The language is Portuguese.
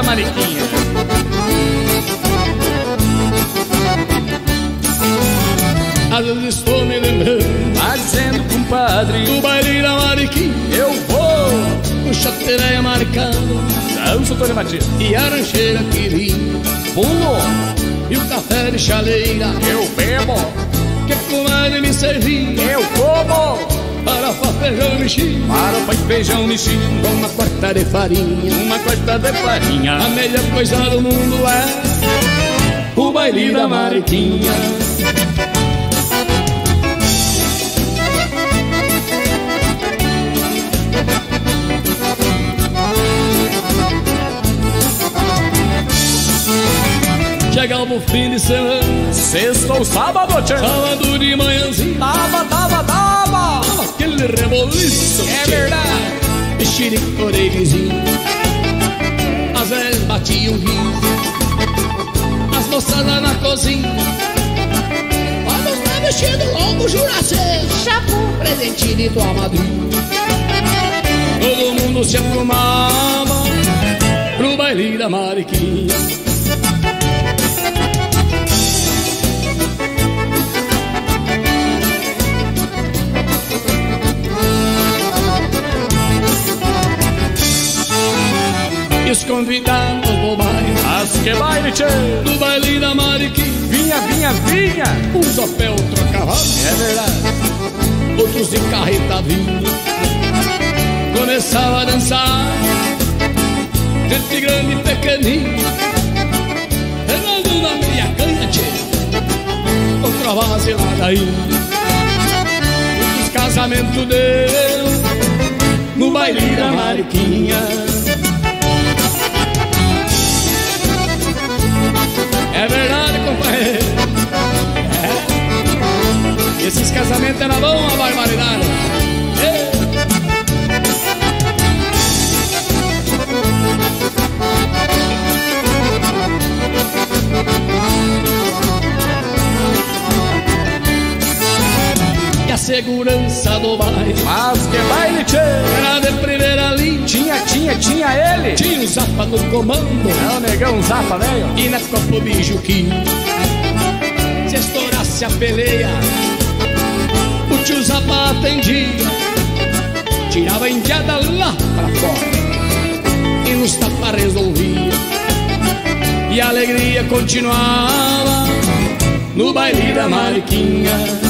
Mariquinha. Às vezes estou me lembrando, Tá dizendo, compadre, do baile da Mariquinha. eu vou. Com chatereia marcando Dança, Tony Matias. e a rancheira que vinha, Pulo, e o café de chaleira eu bebo. que comadre me servia. Eu como. Para feijão mexido, Para o pai feijão mexido, com uma quarta de farinha. uma quarta de farinha. A melhor coisa do mundo é o baile da Mariquinha. Chegava o fim de semana, Sexta ou sábado, tchê. sábado de manhãzinha, Tava. aquele reboliço. É verdade. E xiricoreguezinho, as velhas batiam vinho, as moçadas na cozinha. Olha os lábios vestido longo, Juracê, chapu, presentinho de tua madrinha. Todo mundo se aprumava pro baile da Mariquinha. E os convidados do baile, Mas que baile, tchê. do baile da Mariquinha. Vinha. Uns a pé, outro a cavalo, É verdade. outros de carreta vinha. Começava a dançar, gente grande e pequenininha, Renaldo na meia canha, tchê, outra vaselada aí. Muitos casamentos deu no baile da Mariquinha. É verdade, companheiro. É. Esses casamentos eram bons, uma barbaridade. Ei. E a segurança do baile Mas que baile, tchê. era de primeira linha. Tinha ele. Tinha o Zapa no comando É o negão Zapa, velho. e na Copa Bijuquinho. Se estourasse a peleia, o tio Zapa atendia, tirava a indiada lá pra fora e nos tapas resolvia. E a alegria continuava no baile da Mariquinha.